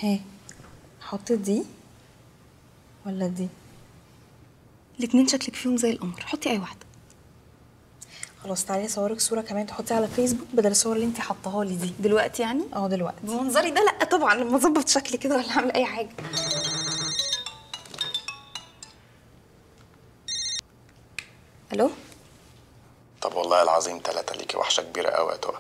هي حط دي ولا دي؟ الاتنين شكلك فيهم زي القمر، حطي اي واحده. خلاص تعالي اصورك صوره كمان تحطيها على فيسبوك بدل الصور اللي انت حطاها لي دي. دلوقتي يعني؟ دلوقتي. بمنظري ده لا طبعا، لما اظبط شكلي كده ولا اعمل اي حاجه. الو. طب والله العظيم 3 ليكي وحشه كبيره قوي يا تقى.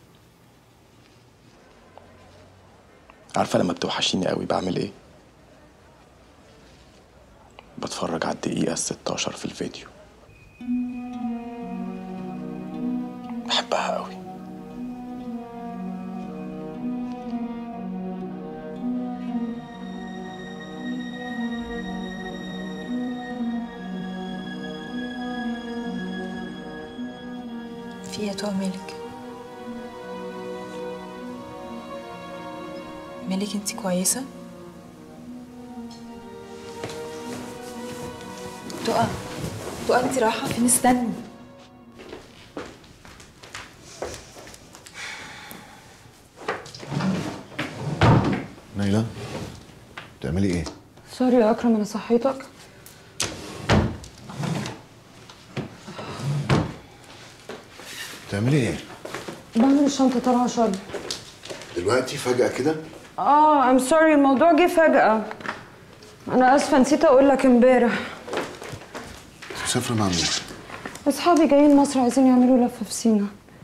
عارفه لما بتوحشيني قوي بعمل ايه؟ بتفرج على الدقيقه ال16 في الفيديو. بحبها قوي. في ايه يا تقى مالك؟ مالك انت كويسه؟ تقى انت رايحه فين؟ استني. نايلة بتعملي ايه؟ سوري يا اكرم، انا صحيتك. بتعملي ايه؟ بعمل الشنطه طالعه شرب. دلوقتي فجأة كده؟ ام سوري، الموضوع جه فجأة. انا اسفه، نسيت اقول لك امبارح. مسافرة مع مين؟ اصحابي جايين مصر، عايزين يعملوا لفه في سينا.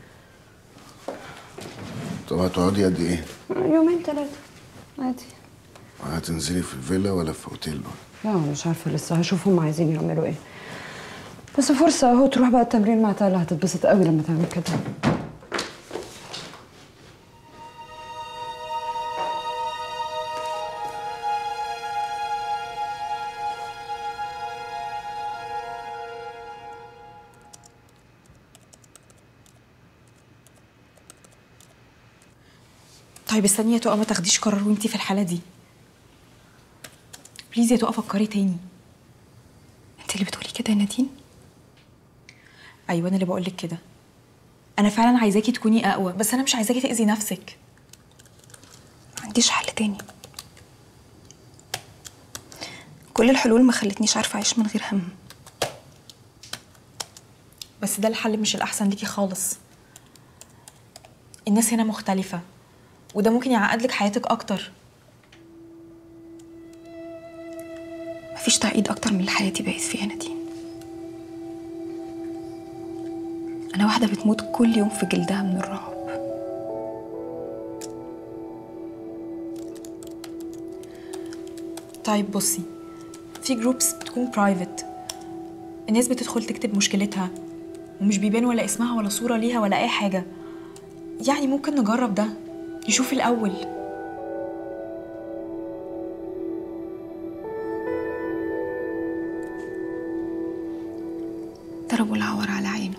طب هتقعدي قد ايه؟ 2-3 عادي. هتنزلي في الفيلا ولا في اوتيل؟ لا مش عارفه لسه، هشوف هم عايزين يعملوا ايه. بس فرصه اهو، تروح بقى التمرين مع تالا، هتتبسط قوي لما تعمل كده. طيب استني يا تقى، ما تاخديش قرار وانتي في الحاله دي. بليز يا تقى فكري تاني. انت اللي بتقولي كده يا نادين؟ ايوه انا اللي بقولك كده. انا فعلا عايزاكي تكوني اقوى، بس انا مش عايزاكي تاذي نفسك. ما عنديش حل تاني. كل الحلول ما خلتنيش عارفه اعيش من غير هم. بس ده الحل مش الاحسن ليكي خالص. الناس هنا مختلفه، وده ممكن يعقدلك حياتك اكتر. مفيش تعقيد اكتر من اللي حياتي بقيت فيها نادين. انا واحده بتموت كل يوم في جلدها من الرعب. طيب بصي، في جروبس بتكون برايفت، الناس بتدخل تكتب مشكلتها ومش بيبان ولا اسمها ولا صوره ليها ولا اي حاجه. يعني ممكن نجرب ده، نشوف الاول. ضربوا العور على عينه،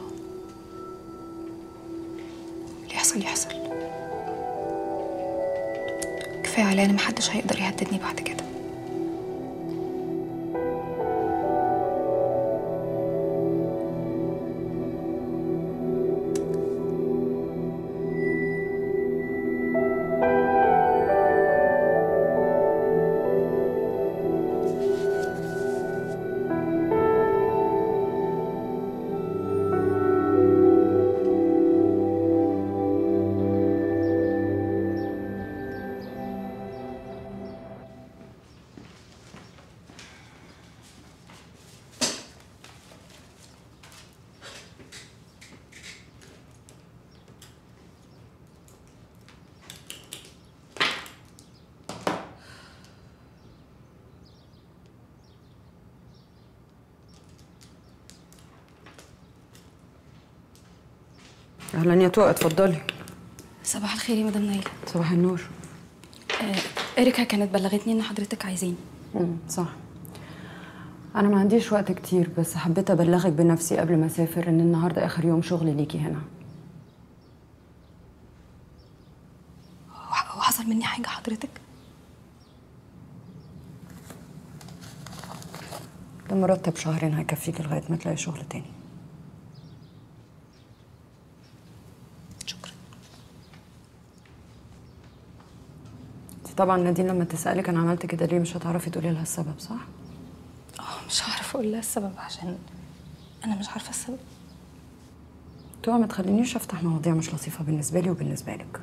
اللي يحصل يحصل. كفايه عليا، انا محدش هيقدر يهددني بعد كده. اهلا يا توقع، اتفضلي. صباح الخير يا مدام نايلة. صباح النور. إريكا كانت بلغتني إن حضرتك عايزين. صح. انا ما عنديش وقت كتير، بس حبيت ابلغك بنفسي قبل ما اسافر ان النهارده اخر يوم شغل ليكي هنا. هو حصل مني حاجة حضرتك؟ ده مرتب شهرين هيكفيكي لغايه ما تلاقي شغل تاني. شكرا. طبعا نادين لما تسالك انا عملت كده ليه مش هتعرفي تقولي لها السبب، صح؟ مش هعرف اقول لها السبب عشان انا مش عارفه السبب. توه ما تخلينيش افتح مواضيع مش لطيفه بالنسبه لي وبالنسبه لك.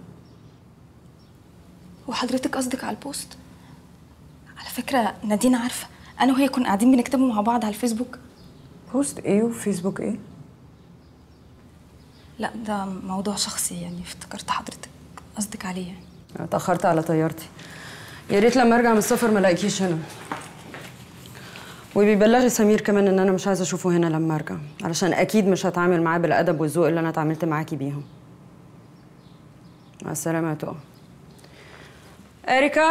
وحضرتك قصدك على البوست؟ على فكره نادين عارفه، انا وهي كنا قاعدين بنكتبه مع بعض على الفيسبوك. بوست ايه وفيسبوك ايه؟ لا ده موضوع شخصي يعني، افتكرت حضرتك قصدك عليه يعني. اتاخرت على طيارتي، يا ريت لما ارجع من السفر ما الاقيكيش هنا. وبيبلغي سمير كمان ان انا مش عايزه اشوفه هنا لما ارجع، علشان اكيد مش هتعامل معاه بالادب والذوق اللي انا اتعاملت معاكي بيهم. مع السلامه يا تقى. اريكا.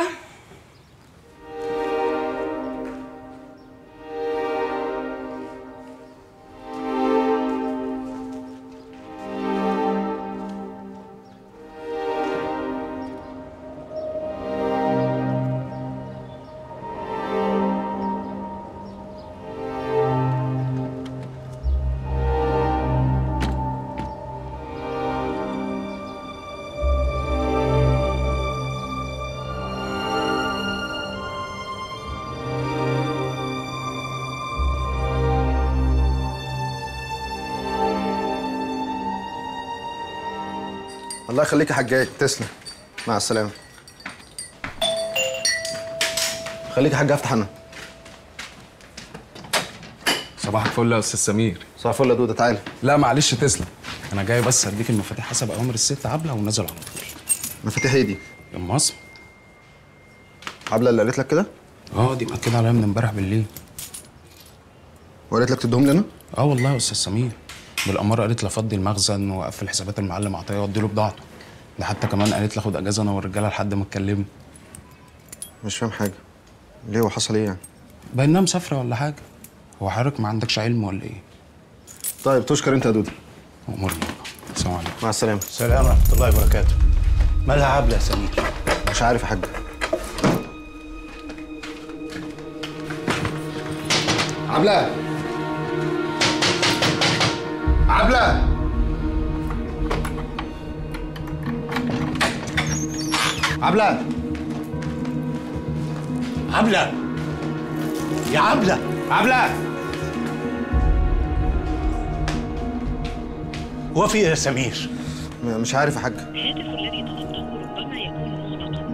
الله يخليك يا حجاج، تسلم. مع السلامة. خليك يا حاج افتح انا. صباح الفل يا استاذ سمير. صباح الفل يا دوده، تعالى. لا معلش تسلم، انا جاي بس اديك المفاتيح حسب اوامر الست عبله ونازل على طول. مفاتيح ايه دي؟ يا مصر. عبله اللي قالت لك كده؟ دي مأكده عليا من امبارح بالليل. وقالت لك تديهم لي انا؟ والله يا استاذ سمير، بالاماره قالت لي افضي المخزن واقفل حسابات المعلم عطيه وادي له بضاعته. ده حتى كمان قالت لي اخد اجازه انا والرجاله لحد ما اتكلموا. مش فاهم حاجه. ليه وحصل ايه يعني؟ باينها مسافره ولا حاجه. هو حضرتك ما عندكش علم ولا ايه؟ طيب تشكر انت يا دوده. امورنا. السلام عليكم. مع السلامه. السلام ورحمه الله وبركاته. مالها عبله يا سمير؟ مش عارف يا حاج. عبله عبله عبله عبله يا عبله عبله. هو في ايه يا سمير؟ مش عارف يا حاج. الهاتف الذي طلبته ربما يكون مغلقا.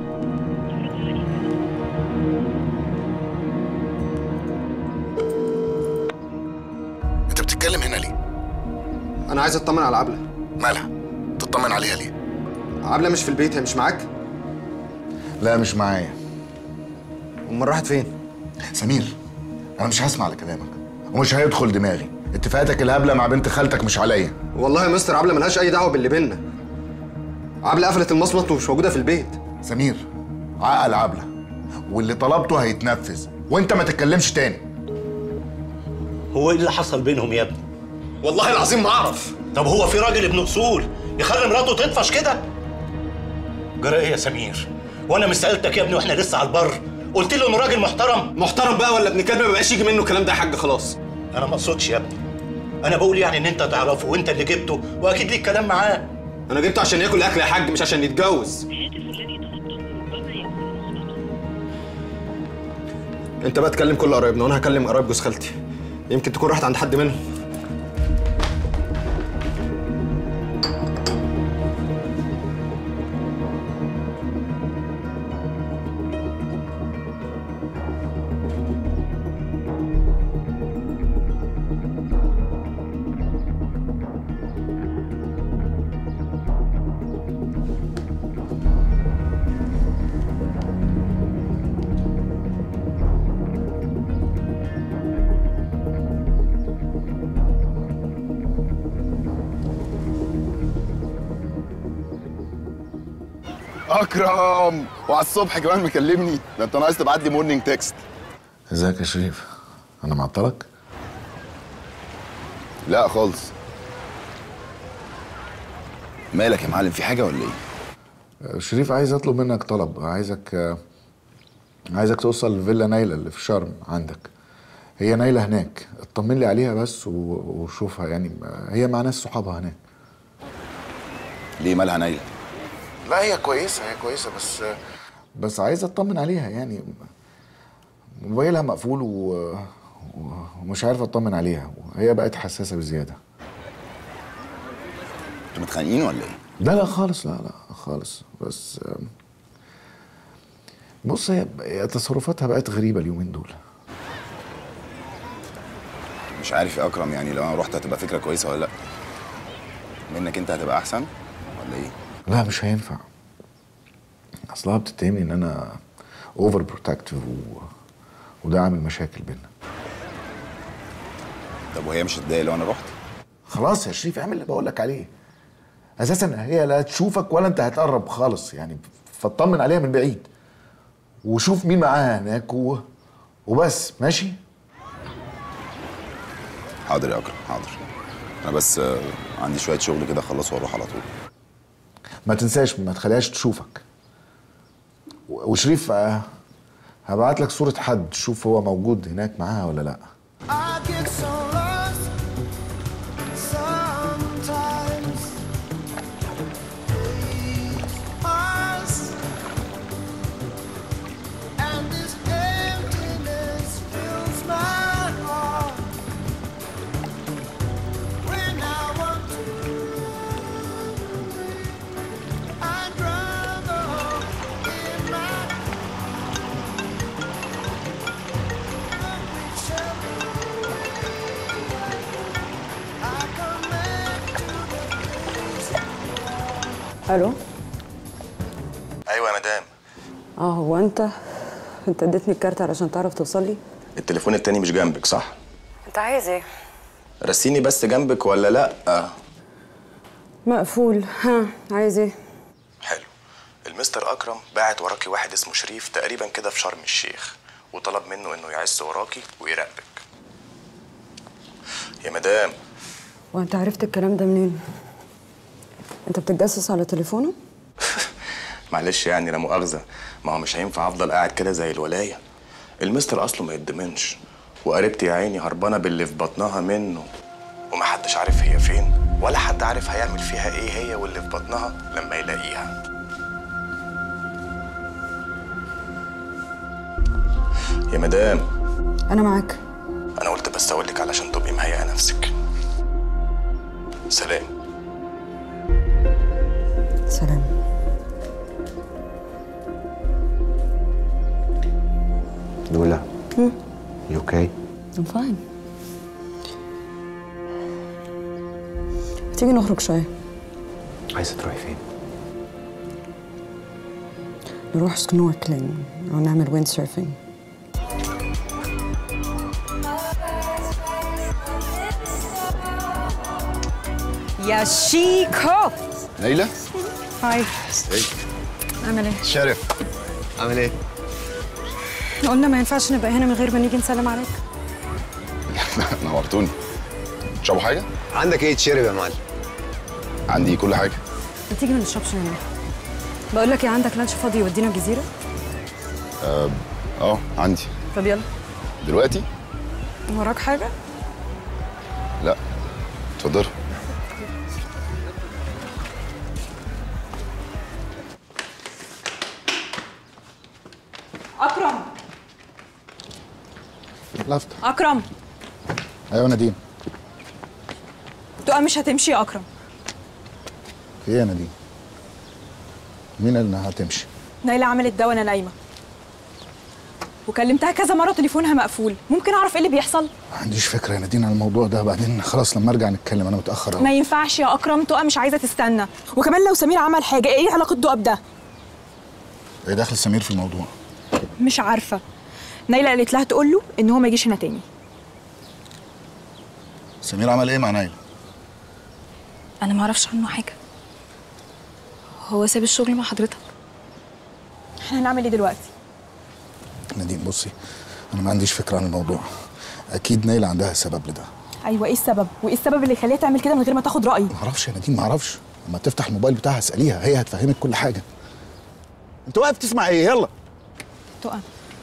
انت بتتكلم هنا ليه؟ انا عايز اطمن على عبله. مالها؟ تطمن عليها ليه؟ عبله مش في البيت، هي مش معاك؟ لا مش معايا. امال راحت فين؟ سمير، انا مش هسمع لكلامك ومش هيدخل دماغي. اتفاقاتك الهبله مع بنت خالتك مش عليا. والله يا مستر عبله ملهاش اي دعوه باللي بينا. عبله قفلت المصمت ومش موجوده في البيت. سمير، عقل عبله واللي طلبته هيتنفذ وانت ما تتكلمش تاني. هو ايه اللي حصل بينهم يا ابني؟ والله العظيم ما اعرف. طب هو في راجل ابن اصول يخلي مراته تطفش كده؟ جرى ايه يا سمير؟ وانا مش سالتك يا ابني واحنا لسه على البر؟ قلت له انه راجل محترم بقى ولا ابن كلب ما بقاش يجي منه الكلام ده يا حاج خلاص. انا ما اقصدش يا ابني، انا بقول يعني ان انت تعرفه وانت اللي جبته واكيد ليك كلام معاه. انا جبته عشان ياكل اكل يا حاج مش عشان يتجوز. الهاتف الذي طلبته ربما يكون مغلقا. انت بقى تكلم كل قرايبنا وانا هكلم قرايب جوز خالتي، يمكن تكون راحت عند حد منهم. اكرم، وعلى الصبح كمان مكلمني. ده انت ناقص تبعت لي مورنينج تكست. ازيك يا شريف؟ انا معطلك؟ لا خالص. مالك يا معلم، في حاجه ولا ايه؟ شريف، عايز اطلب منك طلب. عايزك توصل فيلا نايلة اللي في شرم عندك. هي نايلة هناك، اطمن لي عليها بس وشوفها، يعني هي مع ناس صحابها هناك. ليه مالها نايلة؟ لا هي كويسة بس بس عايز اطمن عليها يعني. موبايلها مقفول ومش عارف اطمن عليها، وهي بقت حساسه بزياده. انتوا متخانقين ولا ايه؟ لا خالص، لا خالص. بس بص، هي تصرفاتها بقت غريبه اليومين دول. مش عارف يا اكرم، يعني لو انا رحت هتبقى فكره كويسه ولا لا؟ منك انت هتبقى احسن ولا ايه؟ لا مش هينفع. اصلها بتتهمني ان انا اوفر بروتكتيف وده عامل مشاكل بينا. طب وهي مش هتضايق لو انا رحت؟ خلاص يا شريف، اعمل اللي بقول لك عليه. اساسا هي لا تشوفك ولا انت هتقرب خالص يعني، فاطمن عليها من بعيد وشوف مين معاها هناك وبس. ماشي؟ حاضر يا اكرم، حاضر. انا بس عندي شويه شغل كده اخلصه واروح على طول. ما تنساش ما تخليهاش تشوفك. وشريف هبعت لك صورة حد تشوف هو موجود هناك معاها ولا لا. الو. ايوه يا مدام. هو انت اديتني الكارت علشان تعرف توصل لي؟ التليفون التاني مش جنبك صح؟ انت عايز ايه؟ رسيني بس جنبك ولا لا؟ مقفول. ها عايز ايه؟ حلو. المستر اكرم باعت وراكي واحد اسمه شريف تقريبا كده في شرم الشيخ، وطلب منه انه يعس وراكي ويراقبك. يا مدام. وانت عرفت الكلام ده منين؟ انت بتتجسس على تليفونه؟ معلش يعني لا مؤاخذه، ما هو مش هينفع افضل قاعد كده زي الولايه. المستر اصله ما يتضمنش، وقريبتي يا عيني هربانه باللي في بطنها منه، ومحدش عارف هي فين، ولا حد عارف هيعمل فيها ايه هي واللي في بطنها لما يلاقيها. يا مدام. انا معاك. انا قلت بس اقولك علشان تبقي مهيئه نفسك. سلام. سلام. لولا. You okay? I'm fine. تيجي نخرج شوية. عايزة تروحي فين؟ نروح سنوركلينج أو نعمل ويند سيرفينج. يا شيكو. ليلى. هاي. ازيك؟ عامل ايه؟ شرف. عامل ايه؟ قلنا ما ينفعش نبقى هنا من غير ما نيجي نسلم عليك. نورتوني. تشربوا حاجه؟ عندك ايه تشرب يا معلم؟ عندي كل حاجه. ما تيجي ما نشربش هنا. بقول لك ايه، عندك لانش فاضي يودينا الجزيره؟ عندي. طب يلا. دلوقتي؟ وراك حاجه؟ لا. اتفضلي. أكرم. لفت. أكرم. ايوه نادين. تقى مش هتمشي يا أكرم. في ايه يا نادين؟ مين قال انها هتمشي؟ نايلة عملت ده وأنا نايمة، وكلمتها كذا مرة تليفونها مقفول. ممكن أعرف إيه اللي بيحصل؟ ما عنديش فكره يا نادين عن الموضوع ده، بعدين خلاص لما ارجع نتكلم، انا متاخر أوي. ما ينفعش يا أكرم، تقى مش عايزة تستنى. وكمان لو سمير عمل حاجة، إيه علاقة دقة بده؟ ايه دخل سمير في الموضوع؟ مش عارفة. نايلة قالت لها تقول له إن هو ما يجيش هنا تاني. سمير عمل ايه مع نايلة؟ انا ما اعرفش عنه حاجه. هو ساب الشغل مع حضرتك. احنا هنعمل ايه دلوقتي؟ نادين بصي، انا ما عنديش فكره عن الموضوع. اكيد نايلة عندها سبب لده. ايوه، ايه السبب؟ وايه السبب اللي يخليها تعمل كده من غير ما تاخد رايي؟ ما اعرفش يا نادين، ما اعرفش. لما تفتح الموبايل بتاعها اساليها، هي هتفهمك كل حاجه. انت واقف تسمع ايه؟ يلا. تقى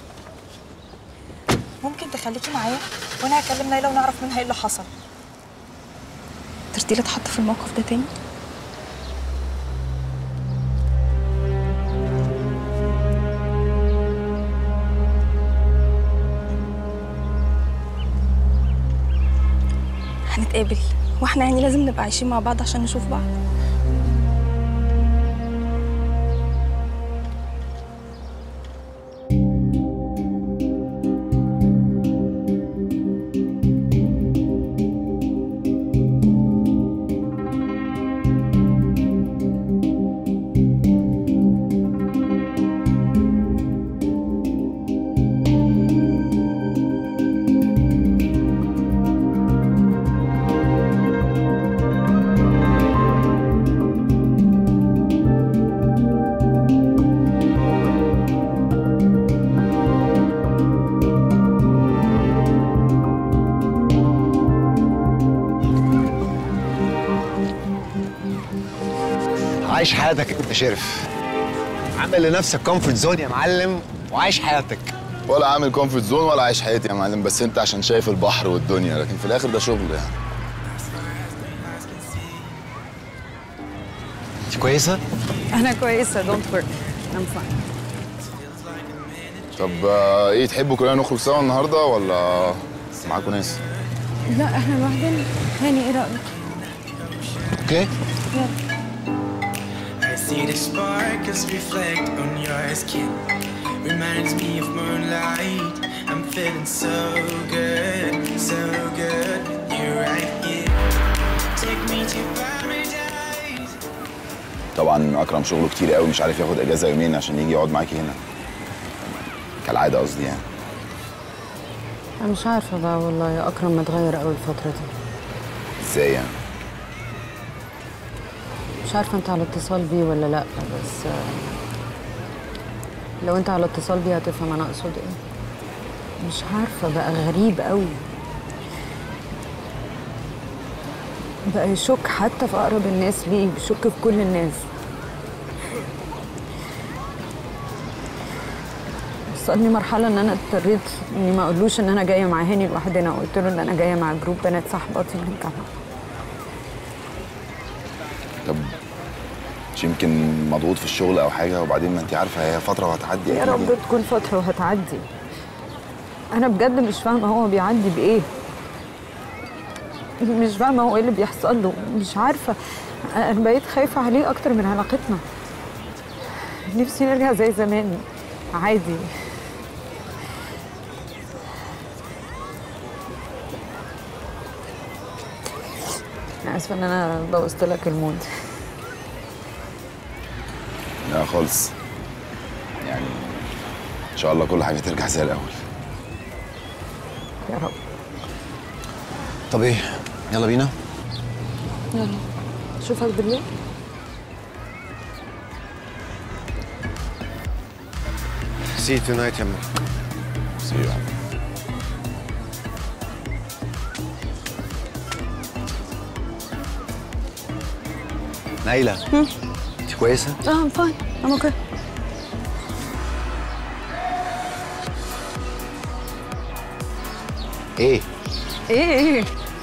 ممكن تخليكي معايا وانا هكلم نايلة ونعرف منها ايه اللي حصل. ترضي لي اتحط في الموقف ده تاني؟ نتقابل، واحنا يعني لازم نبقى عايشين مع بعض عشان نشوف بعض. عايش حياتك انت شرف، عامل لنفسك كومفورت زون يا معلم وعايش حياتك. ولا عامل كومفورت زون ولا عايش حياتي يا معلم، بس انت عشان شايف البحر والدنيا، لكن في الاخر ده شغل يعني. انت كويسه؟ انا كويسه، دونت وري، ام فاين. طب ايه، تحبوا كلنا نخرج سوا النهارده ولا معاكم ناس؟ لا احنا لوحدنا. هاني ايه رايك؟ اوكي. يلا. See the sparkles reflect on your skin. Reminds me of moonlight. I'm feeling so good, so good. You're right here. Take me to paradise. طبعا اكرم شغله كتير قوي، مش عارف ياخد اجازه يومين عشان يجي يقعد معاكي هنا كالعاده، قصدي يعني. انا مش عارفه بقى والله، يا اكرم متغير قوي الفتره دي. ازاي يعني؟ مش عارفه انت على اتصال بيه ولا لا، بس لو انت على اتصال بيه هتفهم انا اقصد ايه. مش عارفه، بقى غريب قوي، بقى يشك حتى في اقرب الناس ليه، بيشك في كل الناس. وصلني مرحله ان انا اضطريت اني ما اقولوش ان انا جايه مع هاني لوحدنا، وقلت له ان انا جايه مع جروب بنات صاحباتي من الجامعه. طب مش يمكن مضغوط في الشغل او حاجه، وبعدين ما انت عارفه هي فتره وهتعدي. يا رب تكون فتره وهتعدي. انا بجد مش فاهمه هو بيعدي بايه، مش فاهمه هو ايه اللي بيحصل له، مش عارفه. انا بقيت خايفه عليه اكتر من علاقتنا. نفسي نرجع زي زمان عادي. انا اسفه ان انا بوظت لك المود. لا خالص، يعني ان شاء الله كل حاجه ترجع زي الاول يا رب. طب ايه، يلا بينا. يلا اشوفك بالليل. See you tonight يا ماما. See you. نايلة، انت كويسة؟ I'm fine. I'm okay. ايه؟ ايه؟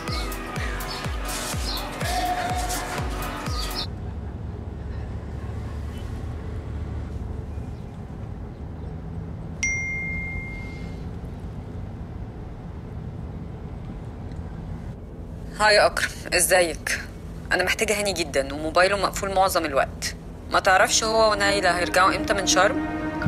هاي يا أكرم، ازيك؟ أنا محتاجة هاني جدا وموبايله مقفول معظم الوقت. ما تعرفش هو ونايلة هيرجعوا امتى من شرم؟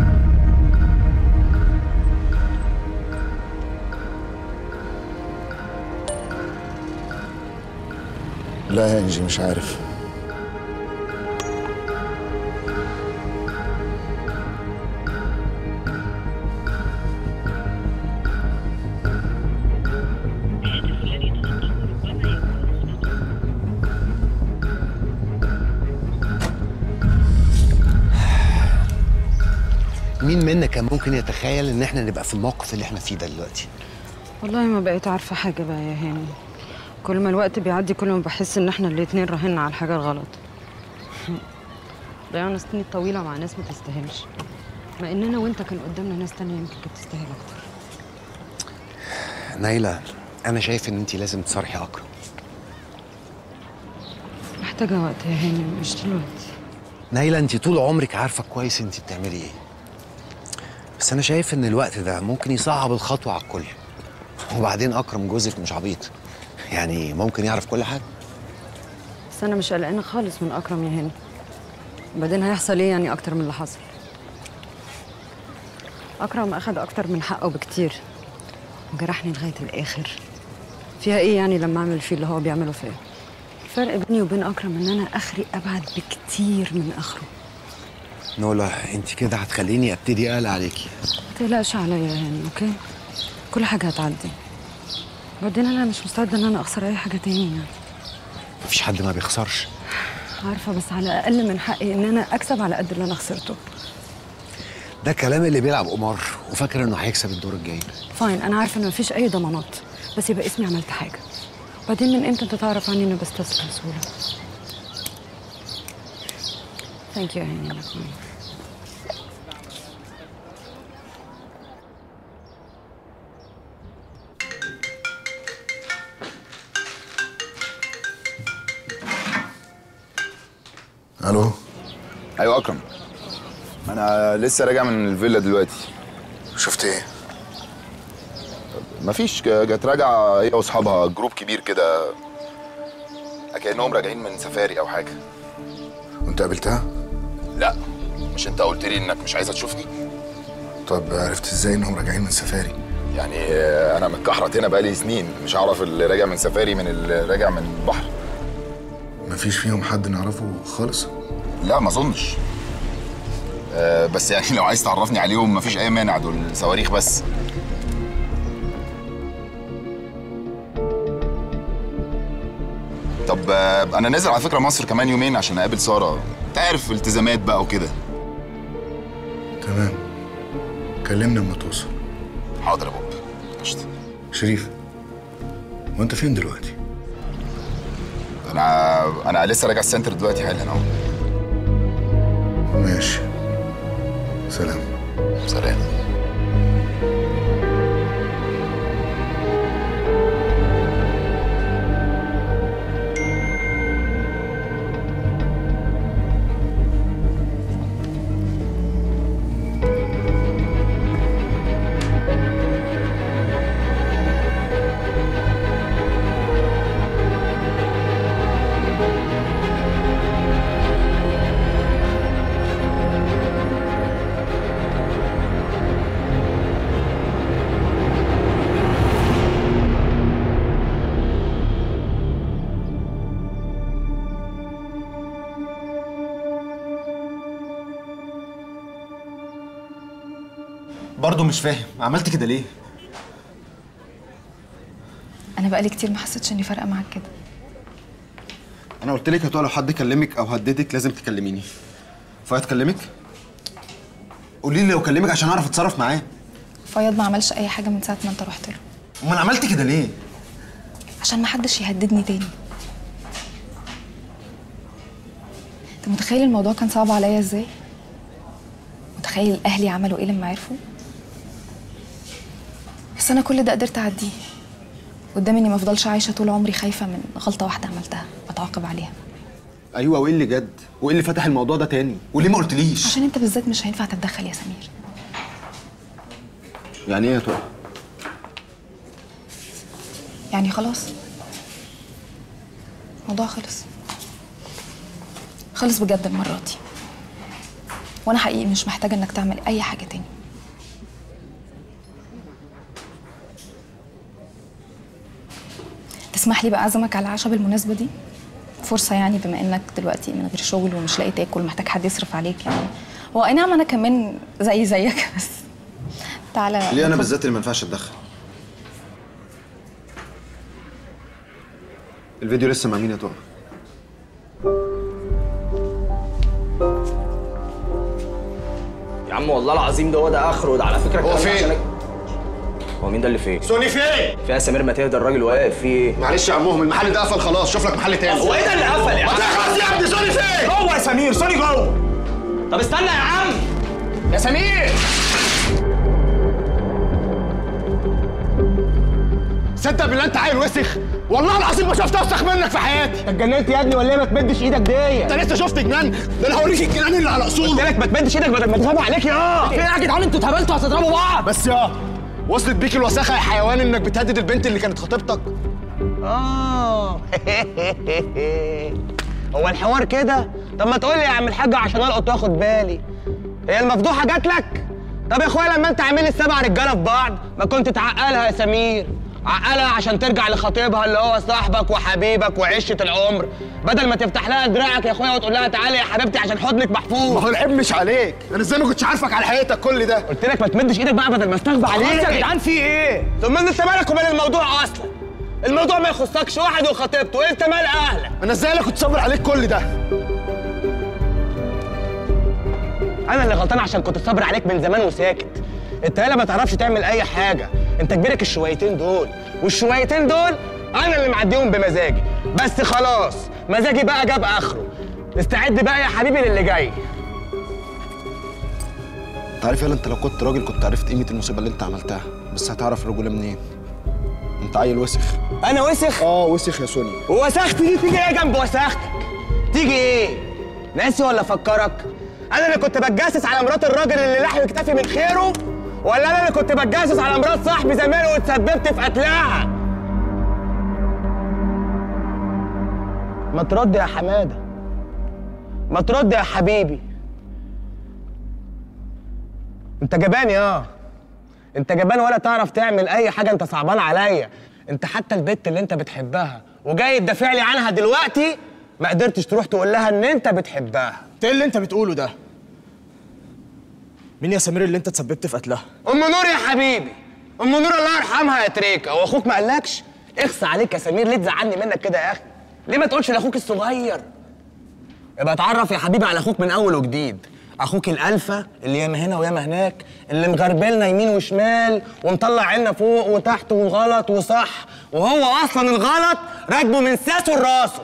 لا يا انجي مش عارف. مين منا كان ممكن يتخيل ان احنا نبقى في الموقف اللي احنا فيه ده دلوقتي؟ والله ما بقيت عارفه حاجه بقى يا هاني. كل ما الوقت بيعدي كل ما بحس ان احنا الاتنين راهنا على الحاجه الغلط. ضيعنا سنين طويله مع ناس ما تستاهلش، مع اننا وانت كان قدامنا ناس تانية يمكن كانت تستاهل اكتر. نايلة، انا شايف ان انت لازم تصارحي اكرم. محتاجه وقت يا هاني، مش دلوقتي. نايلة، انت طول عمرك عارفه كويس انت بتعملي ايه، بس انا شايف ان الوقت ده ممكن يصعب الخطوه على الكل. وبعدين اكرم جوزك مش عبيط، يعني ممكن يعرف كل حاجه. بس انا مش قلقانه خالص من اكرم يا هاني. وبعدين هيحصل ايه يعني اكتر من اللي حصل؟ اكرم اخد اكتر من حقه بكتير وجرحني لغايه الاخر. فيها ايه يعني لما اعمل فيه اللي هو بيعمله فيا؟ الفرق بيني وبين اكرم ان انا اخري ابعد بكتير من اخره. نولا انت كده هتخليني ابتدي اقلق عليكي. ما تقلقش عليا يا هاني، اوكي؟ كل حاجه هتعدي. بعدين انا مش مستعده ان انا اخسر اي حاجه تاني يعني. مفيش حد ما بيخسرش. عارفه، بس على الاقل من حقي ان انا اكسب على قد اللي انا خسرته. ده كلام اللي بيلعب قمار وفاكر انه هيكسب الدور الجاي. فاين، انا عارفه ان مفيش اي ضمانات، بس يبقى اسمي عملت حاجه. وبعدين من امتى انت تعرف عني اني بستسلم بسهوله؟ ثانك يو يا هاني. الو. ايوه اكرم، انا لسه راجع من الفيلا دلوقتي. شفت ايه؟ مفيش، جت راجعه هي واصحابها، جروب كبير كده كأنهم راجعين من سفاري او حاجه. وانت قابلتها؟ لا، مش انت قلت لي انك مش عايزه تشوفني؟ طب عرفت ازاي انهم راجعين من سفاري؟ يعني انا متكحرت هنا بقالي سنين، مش هعرف اللي راجع من سفاري من اللي راجع من البحر. مفيش فيهم حد نعرفه خالص؟ لا ما اظنش. بس يعني لو عايز تعرفني عليهم مفيش اي مانع، دول صواريخ بس. طب انا نازل على فكره مصر كمان يومين عشان اقابل ساره، انت عارف التزامات بقى وكده. تمام، كلمني لما توصل. حاضر يا بوب. قشطه. شريف، وانت فين دلوقتي؟ انا لسه راجع السنتر دلوقتي حالا اهو. ماشي، سلام. سلام. برضه مش فاهم عملت كده ليه؟ انا بقالي كتير ما حسيتش اني فارقه معاك كده. انا قلت لك يا طه لو حد كلمك او هددك لازم تكلميني. فؤاد كلمك؟ قولي لي لو كلمك عشان اعرف اتصرف معاه. فؤاد ما عملش اي حاجه من ساعه ما انت رحت له. امال عملت كده ليه؟ عشان ما حدش يهددني تاني. انت متخيل الموضوع كان صعب عليا ازاي؟ متخيل اهلي عملوا ايه لما عرفوا؟ بس انا كل ده قدرت اعديه. قدامي اني ما افضلش عايشه طول عمري خايفه من غلطه واحده عملتها بتعاقب عليها. ايوه، وايه اللي جد؟ وايه اللي فتح الموضوع ده تاني؟ وليه ما قلتليش؟ عشان انت بالذات مش هينفع تتدخل يا سمير. يعني ايه يا طه؟ يعني خلاص الموضوع خلص. خلص بجد المره دي. وانا حقيقي مش محتاجه انك تعمل اي حاجه تاني. تسمح لي بقى اعزمك على العشاء بالمناسبه دي؟ فرصه يعني، بما انك دلوقتي من غير شغل ومش لاقي تاكل ومحتاج حد يصرف عليك يعني. هو اي نعم انا كمان زيك بس تعالى. ليه انا بالذات اللي ما ينفعش اتدخل؟ الفيديو لسه مع مين يا طه؟ يا عم والله العظيم ده اخره، ده على فكره هو فين؟ هو مين ده اللي فين؟ سوني فين؟ فيها سمير، ما تهدى الراجل واقف في ايه؟ معلش يا عمهم المحل ده قفل خلاص، شوف لك محل تاني. هو ايه ده اللي قفل يا عم؟ ما تخلص يا ابني. سوني فين؟ جوه يا سمير، سوني جوه. طب استنى يا عم يا سمير. صدق بالله انت عيل وسخ، والله العظيم ما شفت اوسخ منك في حياتي. انت اتجننت يا ابني ولا ايه؟ ما تمدش ايدك ديت. انت لسه شفت جنان؟ ده انا هوريك الجنان اللي على اصوله. قلت لك ما تمدش ايدك بدل ما تغاب عليك يا. في ايه يا جدعان؟ انتوا اتهبلتوا هتضربوا بعض. بس يا وصلت بيك الوساخه يا حيوان انك بتهدد البنت اللي كانت خطيبتك. هو الحوار كده؟ طب ما تقول لي يا عم الحاج عشان القط واخد بالي. هي المفضوحه جات لك؟ طب يا اخويا لما انت عامل السبع رجاله في بعض ما كنت تعقلها يا سمير. عقلها عشان ترجع لخطيبها اللي هو صاحبك وحبيبك وعشه العمر، بدل ما تفتح لها دراعك يا اخويا وتقول لها تعالي يا حبيبتي عشان حضنك محفوظ. ما هو العيب مش عليك، انا ازاي ما كنتش عارفك على حقيقتك كل ده؟ قلت لك ما تمدش ايدك بقى بدل ما استغبى عليك. خلاص يا جدعان في ايه؟ ثم انت مالك ومال الموضوع اصلا؟ الموضوع ما يخصكش، واحد وخطيبته، انت مال اهلك. انا ازاي انا كنت صابر عليك كل ده؟ انا اللي غلطان عشان كنت صابر عليك من زمان وساكت. انت هلا ما تعرفش تعمل اي حاجه، انت كبيرك الشويتين دول، والشويتين دول انا اللي معديهم بمزاجي. بس خلاص مزاجي بقى جاب اخره. استعد بقى يا حبيبي للي جاي. انت عارف يالا، انت لو كنت راجل كنت عرفت قيمه المصيبه اللي انت عملتها، بس هتعرف الرجوله منين؟ انت عيل وسخ. انا وسخ؟ وسخ يا سوني. ووسختي دي تيجي ايه جنب وسختك؟ تيجي ايه؟ ناسي ولا افكرك؟ انا اللي كنت بتجسس على مرات الراجل اللي لحم يكتفي من خيره، ولا انا اللي كنت بتجسس على مرات صاحبي زمان واتسببت في قتلها؟ ما ترد يا حماده، ما ترد يا حبيبي. انت جبان انت جبان ولا تعرف تعمل اي حاجه، انت صعبان عليا. انت حتى البت اللي انت بتحبها وجاي تدافع لي عنها دلوقتي ما قدرتش تروح تقول لها ان انت بتحبها. ايه اللي انت بتقوله ده؟ مين يا سمير اللي انت تسببت في قتلها؟ ام نور يا حبيبي، ام نور الله يرحمها يا تريكه. هو اخوك ما قالكش؟ اخص عليك يا سمير، ليه تزعلني منك كده يا اخي؟ ليه ما تقولش لاخوك الصغير؟ يبقى اتعرف يا حبيبي على اخوك من اول وجديد. اخوك الالفه اللي ياما هنا وياما هناك، اللي مغربلنا يمين وشمال ومطلع عنا فوق وتحت وغلط وصح، وهو اصلا الغلط راكبه من ساسه لراسه.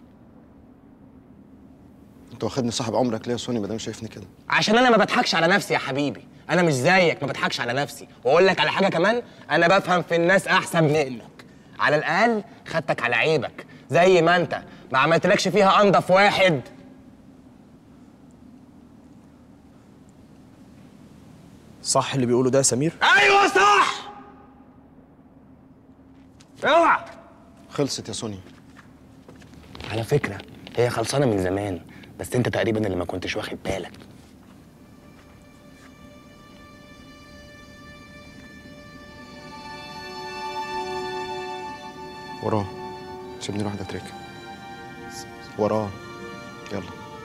انت واخدني صاحب عمرك ليه يا سوني ما دام شايفني كده؟ عشان انا ما بضحكش على نفسي يا حبيبي، انا مش زيك ما بضحكش على نفسي. واقول لك على حاجه كمان، انا بفهم في الناس احسن منك. على الاقل خدتك على عيبك زي ما انت ما عملتلكش فيها انضف واحد. صح اللي بيقوله ده يا سمير؟ ايوه صح. اوعى. خلصت يا سوني. على فكره هي خلصانه من زمان، بس انت تقريبا اللي ما كنتش واخد بالك. وراه. سيبني لوحدي اترك. وراه. يلا.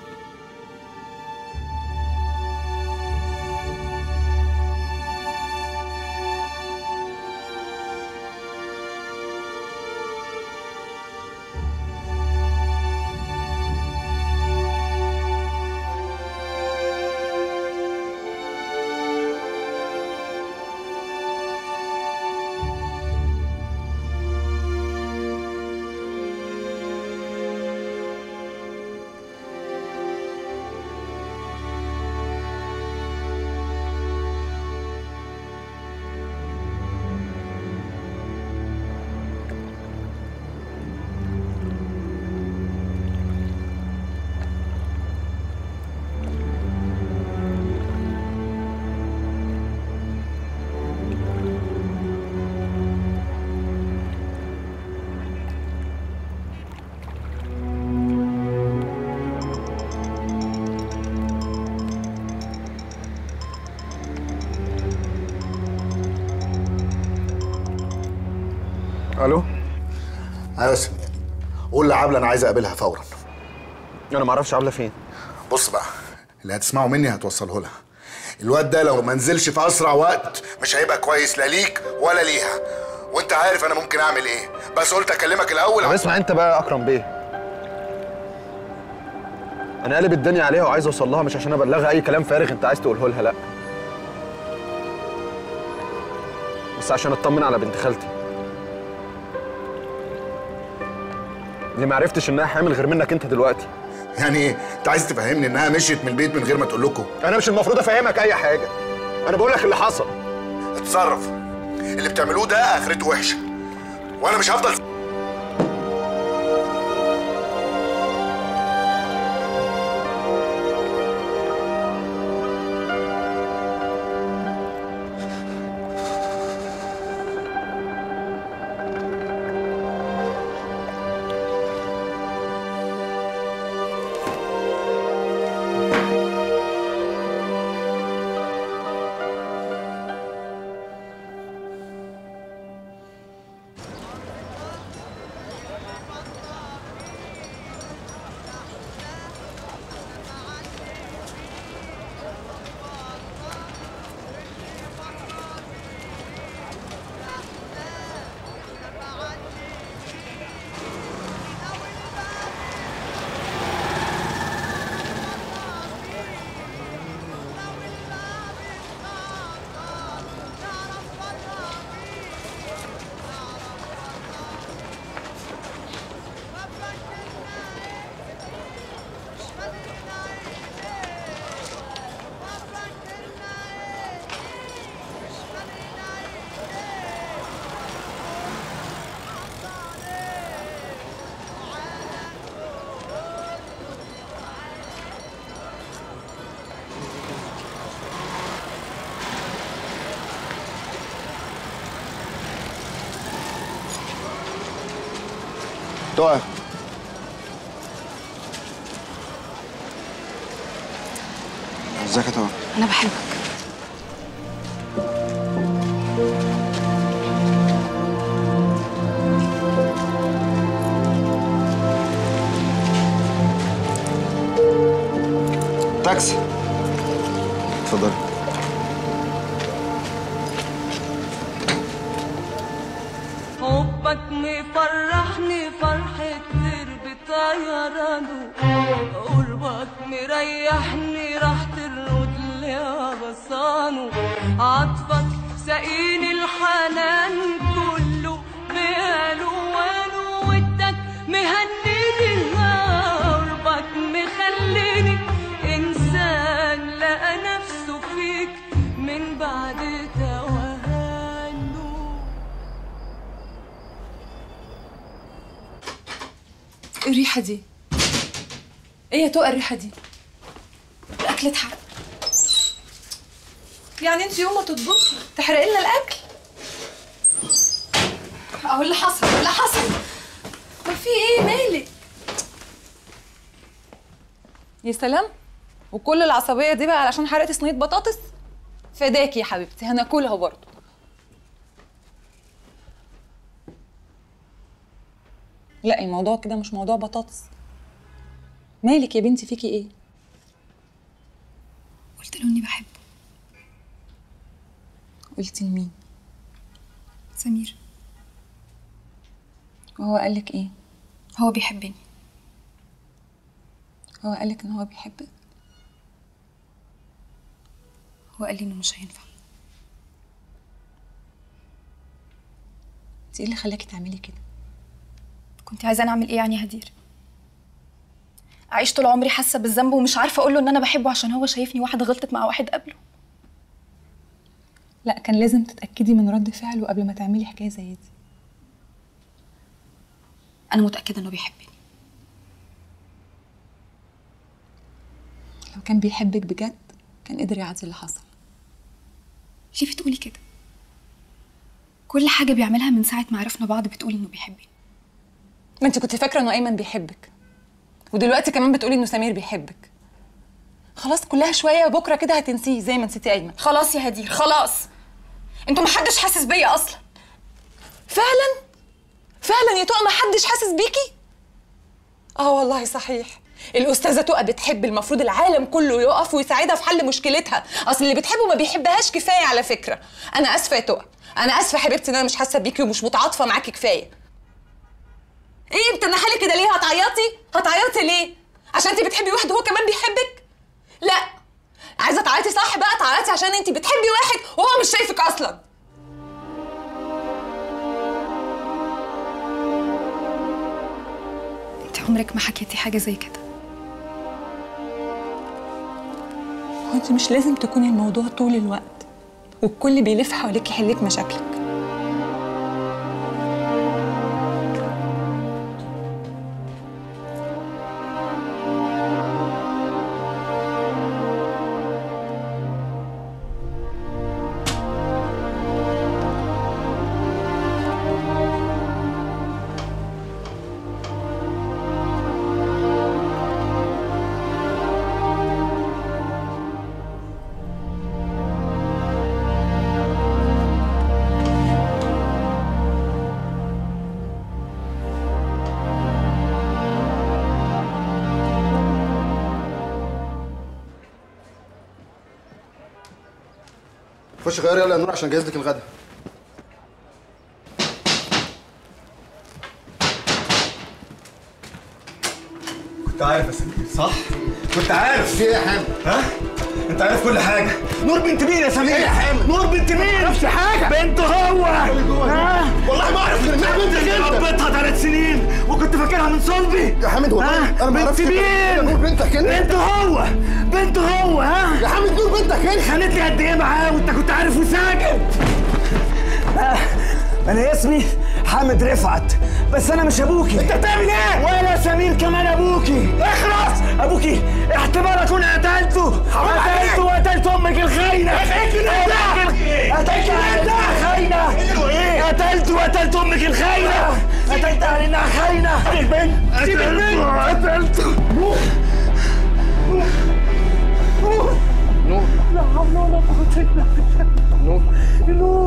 الو. ايوه سمير، قول لعبله انا عايز اقابلها فورا. انا ما اعرفش عبله فين. بص بقى، اللي هتسمعه مني هتوصله لها. الواد ده لو ما نزلش في اسرع وقت مش هيبقى كويس لا ليك ولا ليها، وانت عارف انا ممكن اعمل ايه، بس قلت اكلمك الاول. طب اسمع انت بقى يا اكرم بيه، انا قالب الدنيا عليها وعايز اوصل لها، مش عشان ابلغها اي كلام فارغ انت عايز تقوله لها، لا، بس عشان اطمن على بنت خالتي اللي ما عرفتش انها حامل غير منك انت دلوقتي. يعني ايه؟ انت عايز تفهمني انها مشيت من البيت من غير ما تقول لكم؟ انا مش المفروض افهمك اي حاجه، انا بقول لك اللي حصل. اتصرف، اللي بتعملوه ده اخرته وحشه، وانا مش هفضل. تقع. ازيك يا تقع؟ انا بحبك. تاكسي. اتفضل. حبك مفرحني فرحة درب طيرانه، قربك مريحني راحة الرد اللي غصانه، عطفك سقيني الحنان كله بألوانه، ودك مهنيني قربك مخليني إنسان لقى نفسه فيك من بعد ايه الريحة دي؟ ايه يا تقى الريحة دي؟ الأكل اتحرق. يعني انت يوم ما تطبخي تحرقي لنا الأكل؟ أهو اللي حصل اللي حصل. ما في ايه مالك؟ يا سلام، وكل العصبية دي بقى علشان حرقتي صينية بطاطس؟ فداكي يا حبيبتي، هناكلها برضه. لا الموضوع كده مش موضوع بطاطس. مالك يا بنتي فيكي ايه؟ قلت له اني بحبه. قلتي لمين؟ سمير. وهو قالك ايه؟ هو بيحبني. هو قالك ان هو بيحبك؟ هو قال لي انه مش هينفع. انت ايه اللي خلاكي تعملي كده؟ كنت عايزه اعمل ايه يعني يا هدير؟ اعيش طول عمري حاسه بالذنب ومش عارفه اقول له ان انا بحبه عشان هو شايفني واحده غلطت مع واحد قبله. لا كان لازم تتاكدي من رد فعله قبل ما تعملي حكايه زي دي. انا متاكده انه بيحبني. لو كان بيحبك بجد كان قدر يعدي اللي حصل. ليه بتقولي كده؟ كل حاجه بيعملها من ساعه ما عرفنا بعض بتقولي انه بيحبني. ما انت كنت فاكره انه ايمن بيحبك، ودلوقتي كمان بتقولي انه سمير بيحبك. خلاص كلها شويه وبكره كده هتنسيه زي ما نسيتي ايمن. خلاص يا هدير خلاص، انتوا محدش حاسس بيا اصلا. فعلا فعلا يا تقى محدش حاسس بيكي؟ اه والله صحيح، الاستاذه تقى بتحب، المفروض العالم كله يقف ويساعدها في حل مشكلتها. اصل اللي بتحبه ما بيحبهاش كفايه على فكره. انا اسفه يا تقى، انا اسفه حبيبتي ان انا مش حاسه بيكي ومش متعاطفه معاكي كفايه. ايه بتنحلي كده ليه؟ هتعيطي ليه؟ عشان انت بتحبي واحد وهو كمان بيحبك؟ لا عايزه تعيطي صح بقى، تعيطي عشان انت بتحبي واحد وهو مش شايفك اصلا. انت عمرك ما حكيتي حاجه زي كده. هو انت مش لازم تكوني الموضوع طول الوقت والكل بيلف حواليك يحلك مشاكلك. خش غير يلا يا نور عشان جهز لك الغدا. كنت عارف يا سمير صح؟ كنت عارف. في ايه يا حامد؟ ها؟ انت عارف كل حاجه. نور بنت مين يا سمير؟ ايه يا حامد؟ نور بنت مين؟ ما اعرفش حاجه. بنت هو. ها؟ والله ما اعرف غير انها بنتك انت. ربيتها 3 سنين وكنت فاكرها من صلبي. يا حامد والله انا ما اعرفش. بنت مين؟ نور بنتك انت. بنت هو. بنت هو. ها؟ يا حامد نور بنتك انت. خانتني قد ايه معاه وانت كنت عارف وساكت. انا اسمي حامد رفعت، بس انا مش ابوكي. انت بتعمل ايه؟ ولا سمير كمان ابوكي. اخلص. ابوكي احتمال اكون قتلته. وقتلت امك الخاينه. قتلت امك الخاينه. قتلت امك الخاينه. قتلت اهلنا خاينه. سيب البنت سيب البنت. قتلته. نور لا حول ولا قوة الا بالله. نور